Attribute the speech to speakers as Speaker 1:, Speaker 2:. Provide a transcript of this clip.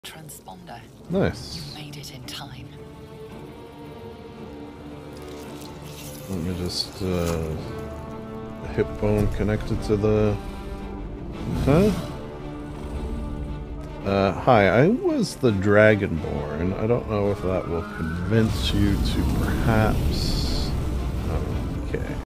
Speaker 1: transponder.
Speaker 2: Nice.
Speaker 1: You made it in time.
Speaker 2: Let me just, hip bone connected to the... Huh? Hi, I was the Dragonborn. I don't know if that will convince you to perhaps... Okay.